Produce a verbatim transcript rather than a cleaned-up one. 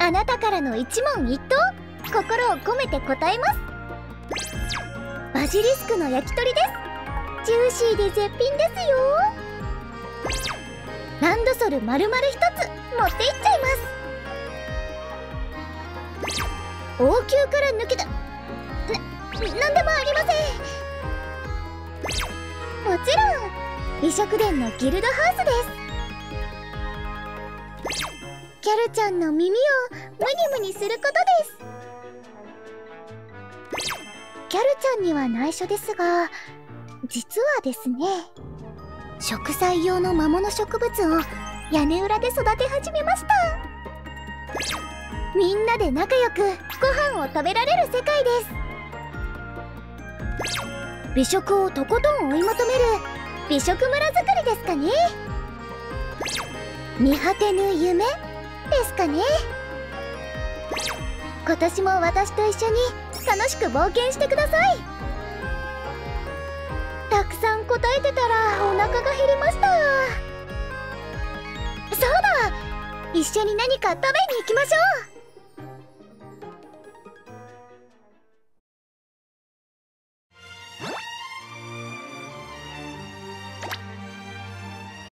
あなたからの一問一答、心を込めて答えます。バジリスクの焼き鳥です。ジューシーで絶品ですよ。ランドソル丸々一つ持っていっちゃいます。王宮から抜けたな、なんでもありません。もちろん美食殿のギルドハウスです。キャルちゃんの耳をムニムニすることです。キャルちゃんには内緒ですが、実はですね、植栽用の魔物植物を屋根裏で育て始めました。みんなで仲良くご飯を食べられる世界です。美食をとことん追い求める美食村作りですかね。見果てぬ夢ですかね。今年も私と一緒に楽しく冒険してください。たくさん答えてたらお腹が減りました。そうだ、一緒に何か食べに行きましょう。